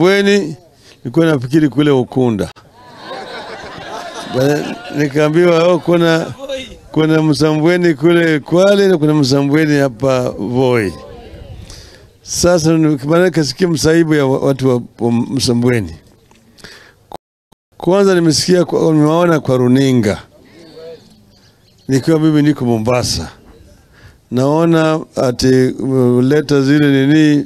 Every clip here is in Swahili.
Msambweni, nilikuwa nafikiri kule Ukunda. Nikaambiwa kuna Msambweni kule Kwale na kuna Msambweni hapa Voi. Sasa maana kasikia msaibu ya watu wa Msambweni. Kwanza nimewaona kwa runinga. Nikiwa mimi niko Mombasa. Naona ati leta zile nini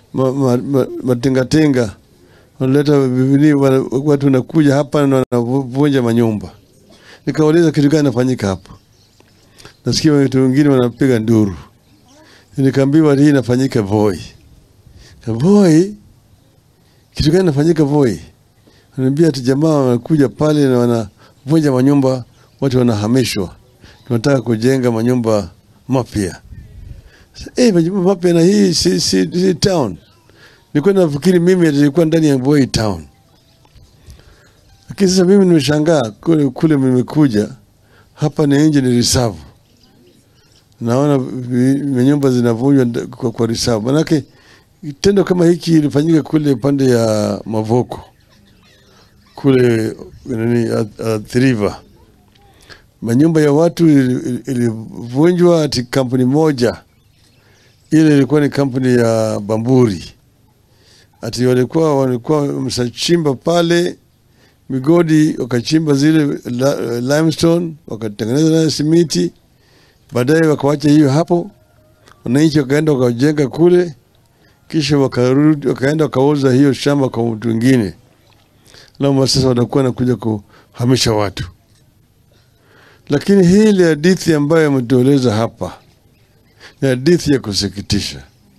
matinga wanaleta nini watu wanakuja hapa na wanavunja manyumba. Nikauliza kitu gani inafanyika hapo. Nasikia watu wengine wanapiga nduru. Nikaambiwa hii inafanyika Voi. Voi? Kitu gani inafanyika Voi? Wananiambia ati jamaa wanakuja pale na wanavunja manyumba, watu wanahamishwa. Tunataka kujenga manyumba mapya. Manyumba mapya na hii si town. Nilikuwa nafikiri mimi nilikuwa ndani ya Voi town. Lakini sasa mimi nimeshangaa kule nimekuja hapa ni nje ni reserve. Naona nyumba zinavunjwa kwa reserve. Manake tendo kama hiki ilifanyika kule pande ya Mavoko. Kule Thiriva. Manyumba ya watu ilivunjwa ati kampuni moja. Ile ilikuwa ni kampuni ya Bamburi. Ati walikuwa msachimba pale migodi, wakachimba zile limestone, wakatengeneza na simiti, baadaye wakawacha hiyo hapo. Wananchi wakaenda wakajenga kule, kisha wakarudi wakaenda wakauza hiyo shamba kwa mtu mwingine. Leo sasa wanakuwa nakuja kuhamisha watu. Lakini hii ile hadithi ambayo mtueleza hapa ni hadithi ya kusikitisha.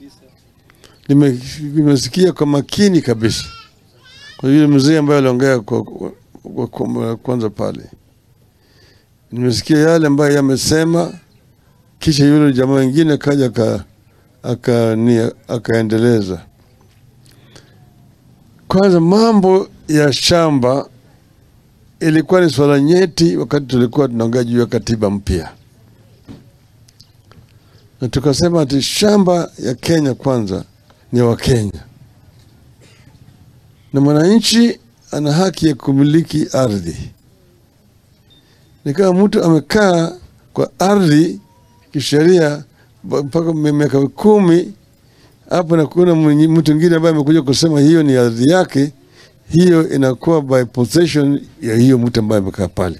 Nimesikia kwa makini kabisa. Kwa yule mzee ambaye aliongea kwa kwanza pale. Nimesikia yale ambayo yamesema, kisha yule jamaa mwingine kaja akaendeleza. Kwanza mambo ya shamba ilikuwa ni swala nyeti wakati tulikuwa tunaongea juu ya katiba mpya. Na tukasema ati shamba ya Kenya kwanza ni wa Kenya. Na mwananchi ana haki ya kumiliki ardhi. Ni kama mtu amekaa kwa ardhi kisheria mpaka miaka 10 hapo na kuna mtu mwingine ambaye amekuja kusema hiyo ni ardhi yake, hiyo inakuwa by possession ya hiyo mtu ambaye amekaa pale.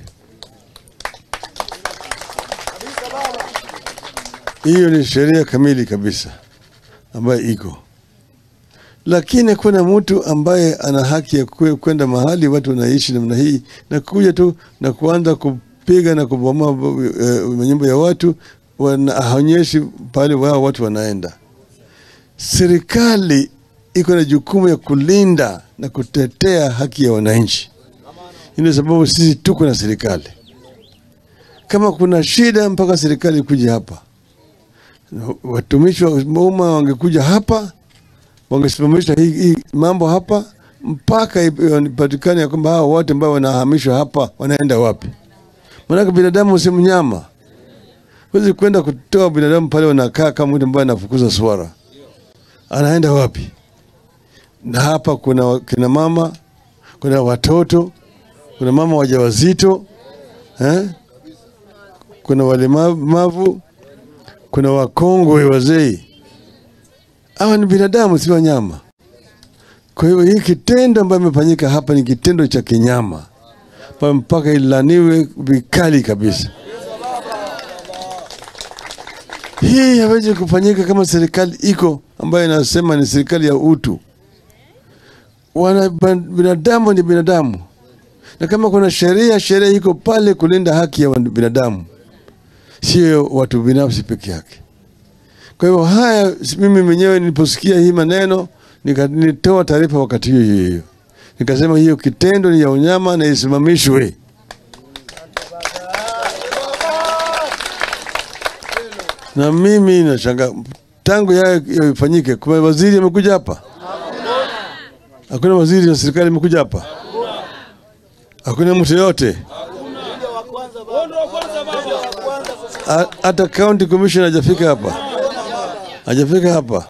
Hiyo ni sheria kamili kabisa ambayo iko. Lakini kuna mtu ambaye ana haki ya kwenda mahali watu wanaishi namna hii na kuja tu na kuanza kupiga na kubomoa nyumba ya watu, wanaonyeshi pale wao watu wanaenda. Serikali iko na jukumu ya kulinda na kutetea haki ya wananchi. Ina sababu sisi tuko na serikali. Kama kuna shida mpaka serikali kuja hapa. Watumishi wa umma wangekuja hapa, wangesimamisha hii mambo hapa mpaka ipatikane ya kwamba hao wote ambao wanahamishwa hapa wanaenda wapi. Maana binadamu si mnyama. Huwezi kwenda kutoa binadamu pale wanakaa kama mtu ambaye anafukuza swara. Anaenda wapi? Na hapa kuna kina mama, kuna watoto, kuna mama wajawazito, kuna walemavu, kuna wakongwe wazee. Hawa ni binadamu si wanyama. Kwa hiyo hii kitendo ambacho kimefanyika hapa ni kitendo cha kinyama. Mpaka ilaniwe vikali kabisa. Hii haiwezi kufanyika kama serikali iko ambayo inasema ni serikali ya utu. Binadamu ni binadamu. Na kama kuna sheria iko pale kulinda haki ya binadamu. Sio watu binafsi peke yake. Kwa hivyo haya mimi mwenyewe niliposikia hii maneno nilitoa taarifa wakati hiyo. Nikasema hiyo kitendo ni ya unyama na isimamishwe. Na mimi nashangaa tangu yafanyike kwa waziri amekuja hapa. Hakuna waziri wa serikali amekuja hapa. Hakuna mtu yote. Hata county commissioner hajafika hapa. Hajafika hapa.